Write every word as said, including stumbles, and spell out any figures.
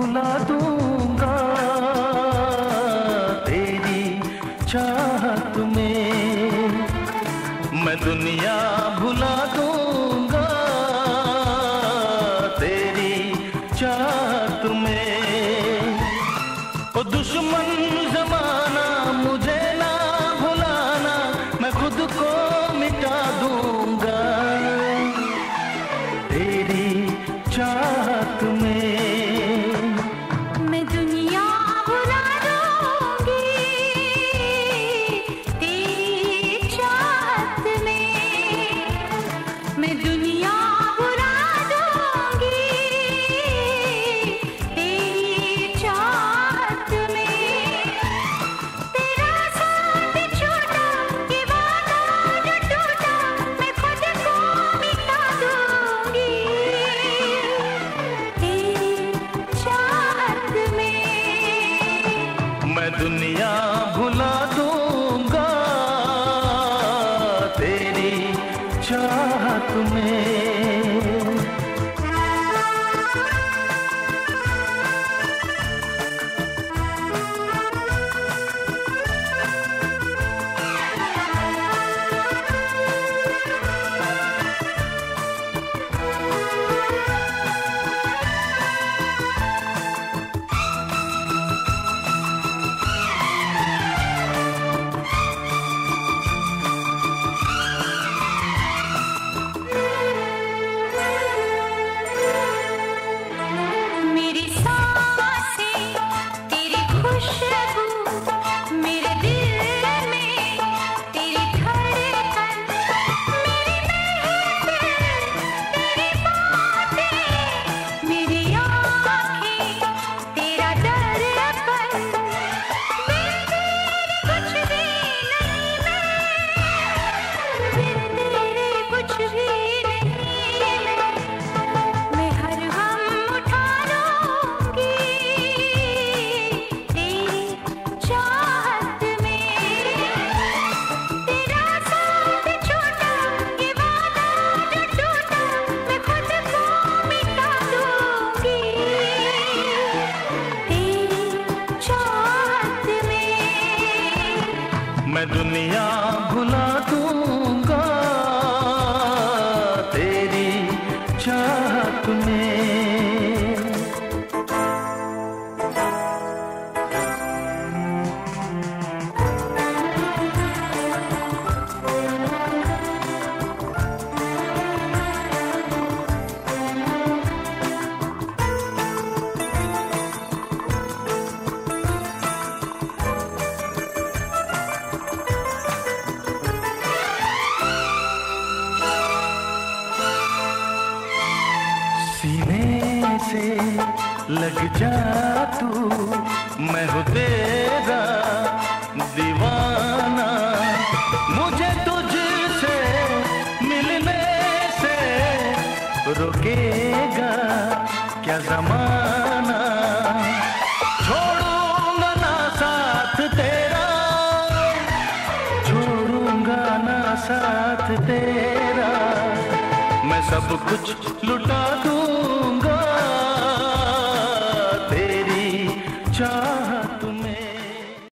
भुला दूंगा तेरी चाहत में, मैं दुनिया भुला दूंगा तेरी चाहत में। ओ दुश्मन जमाना मुझे ना भुलाना, मैं खुद को मिटा दूंगा तेरी चाहत में। मैं दुनिया भुला दूंगी तेरी चाहत में, मैं दुनिया भुला दूंगी तेरी चाहत में। तेरा साथ छोटा ये वादा जो टूटा, मैं खुद को मिटा दूंगी तेरी चाहत में। मैं दुनिया भुला दूंगा तेरी चाहत में। मेरी सांसें तेरी खुशबू, मेरे दिल में तेरी धड़कन, मेरी महफिल तेरी बातें, मेरी आँखें तेरा दर्पण। बिन तेरे कुछ भी नहीं मैं, बिन तेरे कुछ भी नहीं मैं। मैं हर गम उठा लूंगी तेरी चाहत में। तेरा साथ छोटा ये वादा जो टूटा, मैं खुद को मिटा दूंगी तेरी चाहत में। मैं दुनिया भुला दूंगा तेरी चाहत में। सीने से लग जा तू, मैं हूँ तेरा दीवाना। मुझे तुझसे मिलने से रोकेगा क्या जमाना। छोड़ूंगा ना साथ तेरा, छोड़ूंगा ना साथ तेरा। मैं सब कुछ लुटा दूंगा तेरी चाहत